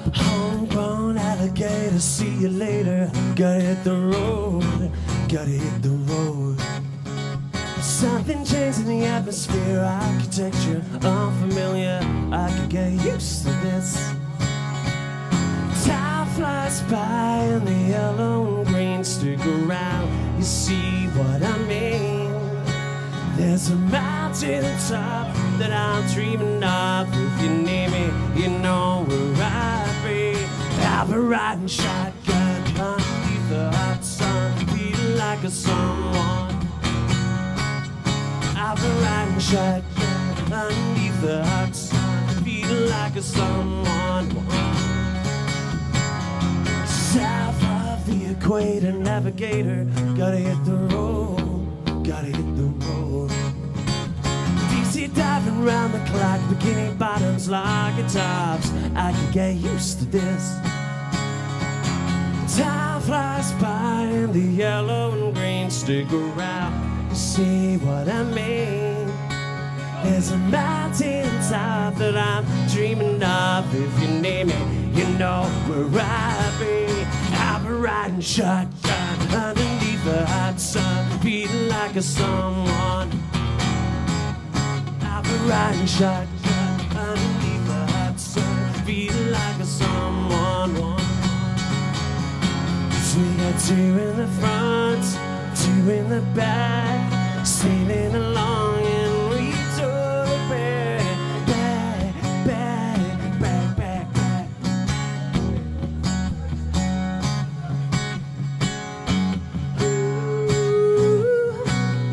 Homegrown alligator, see you later. Gotta hit the road, gotta hit the road. Something changed in the atmosphere, architecture unfamiliar. I could get used to this. Time flies by and the yellow and green stick around. You see what I mean? There's a mountain top that I'm dreaming of. If you need me, you know where I'll be. I'll be riding shotgun underneath the hot sun, feeling like a someone. I'll be riding shotgun underneath the hot sun, feeling like a someone. South of the equator, navigator, gotta hit the road, gotta hit the road. DC diving round the clock, bikini bottoms, lager tops. I can get used to this. Time flies by and the yellow and green stick around. You see what I mean? There's a mountain top that I'm dreaming of. If you need me, you know where I'll be. I'll be riding shotgun underneath the hot sun, feeling like a someone. I'll be riding shotgun underneath the hot sun, feeling like a someone. So we got two in the front, two in the back, sailing along and we took it back, back, back, back, back, back. Ooh.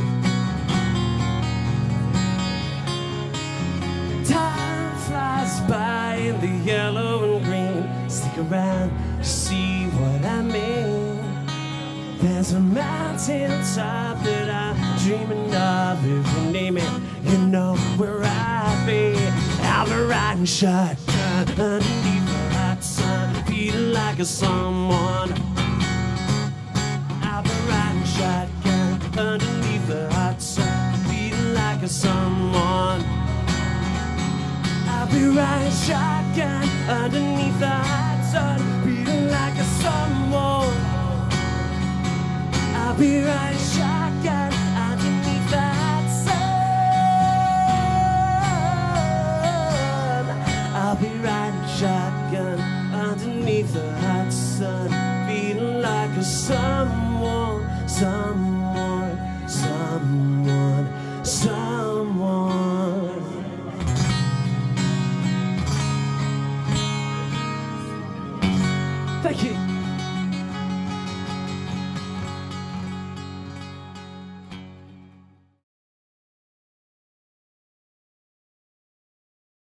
Time flies by in the yellow and green. Stick around to see what I mean. There's a mountain top that I'm dreaming of. If you name it, you know where I'll be. I'll be riding shotgun underneath the hot sun, feeling like a someone. I'll be riding shotgun underneath the hot sun, feeling like a someone. I'll be riding shotgun underneath the hot sun, feeling like a someone. I'll be riding shotgun underneath the hot sun. I'll be riding shotgun underneath the hot sun, feeling like a someone, someone, someone, someone. Thank you.